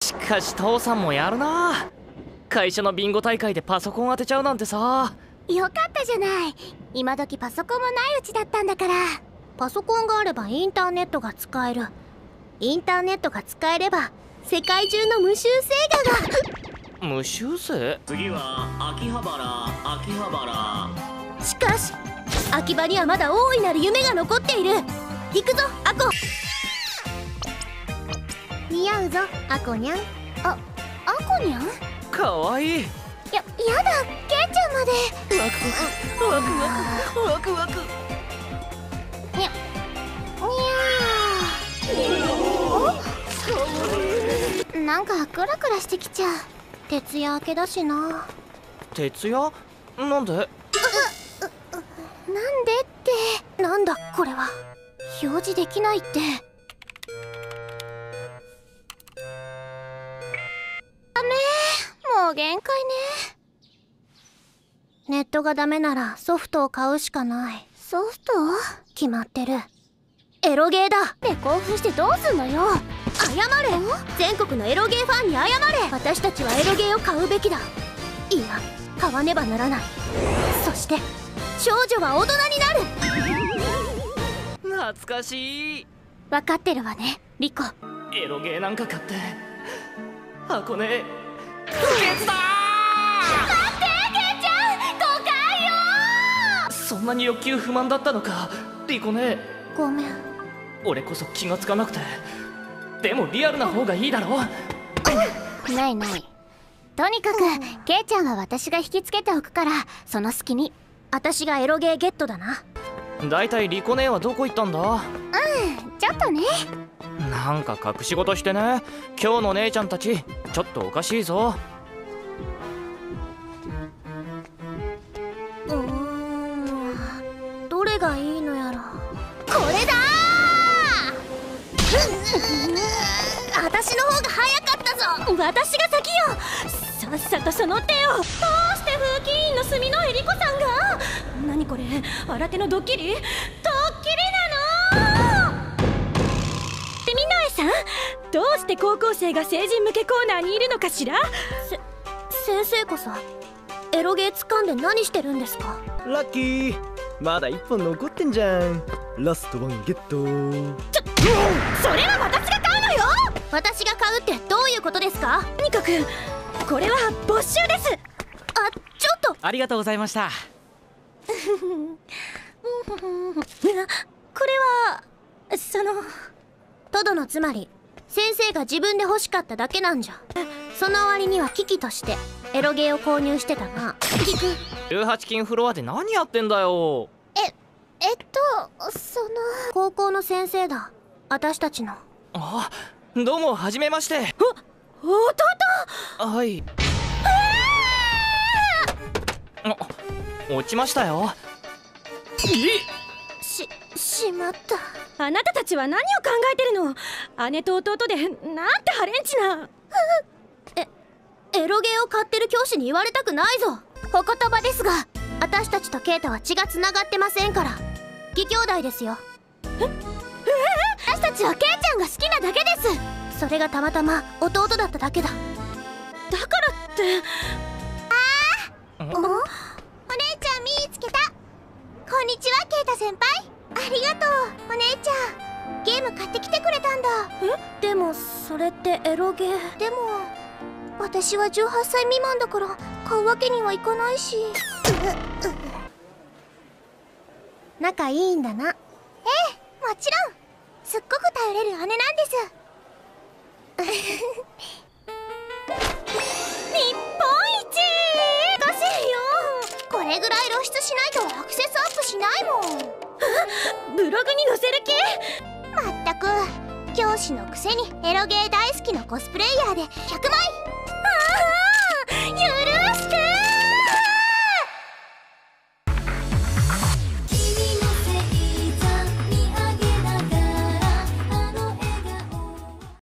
しかし父さんもやるな。会社のビンゴ大会でパソコン当てちゃうなんてさ。 よかったじゃない。今時パソコンもないうちだったんだから。パソコンがあればインターネットが使える。インターネットが使えれば世界中の無修正画が無修正？ 次は秋葉原。 しかし秋葉にはまだ大いなる夢が残っている。行くぞアコ。似合うぞアコにゃん。アコにゃん。 かわいい。 やだ、ケイちゃんまで。 ワクワク。 にゃなんかクラクラしてきちゃう。徹夜明けだしな。 徹夜？なんで？ なんでって。なんだこれは。表示できないって。ダメ。もう限界ね。ネットがダメならソフトを買うしかない。ソフト？決まってる。エロゲーだ。って興奮してどうすんのよ。謝れ。全国のエロゲーファンに謝れ。私たちはエロゲーを買うべきだ。いや、買わねばならない。そして少女は大人になる。 懐かしい。 分かってるわねリコ。 エロゲーなんか買って箱根不潔だ。 待ってケイちゃん、誤解よ。 そんなに欲求不満だったのかリコね。 ごめん。 俺こそ気がつかなくて。でもリアルな方がいいだろ。 ないない。とにかくケイちゃんは私が引きつけておくから、その隙に私がエロゲーゲットだな。 だいたいリコ姉はどこ行ったんだ？ ちょっとね。 なんか隠し事してね。今日の姉ちゃんたちちょっとおかしいぞ。 どれがいいのやら。これだー。私の方が早かったぞ。私が先よ。さっさとその手を。どうして風紀委員の墨のえりこさんが。何これ、新手のドッキリ？ドッキリなの？セミナエさん、どうして高校生が成人向けコーナーにいるのかしら？先生こそエロゲー掴んで何してるんですか？ ラッキー、まだ1本残ってんじゃん。ラストワンゲット。 それは私が買うのよ。私が買うってどういうことですか？とにかくこれは没収です。ちょっと。 ありがとうございました。 これはトドのつまり先生が自分で欲しかっただけなんじゃ。その割にはキキとしてエロゲーを購入してたな。キキ 18金フロアで何やってんだよ。 高校の先生だ、私たちの。 あ、どうもはじめまして。 弟。 はい。落ちましたよ。 しまった。あなたたちは何を考えてるの？姉と弟でなんてハレンチな。エロゲーを買ってる教師に言われたくないぞ。お言葉ですが、私たちとケイタは血がつながってませんから。義兄弟ですよ。私たちはケイちゃんが好きなだけです。それがたまたま弟だっただけだ。だからって。お姉ちゃん見つけた。こんにちはケイタ先輩。ありがとうお姉ちゃん。ゲーム買ってきてくれたんだ。でもそれってエロゲー。でも私は18歳未満だから買うわけにはいかないし。仲いいんだな。ええ、もちろん。すっごく頼れる姉なんです。日本一。出せよ。これぐらい露出しないとアクセスアップしないもん。ブログに載せる気？まったく教師のくせにエロゲー大好きのコスプレイヤーで100枚。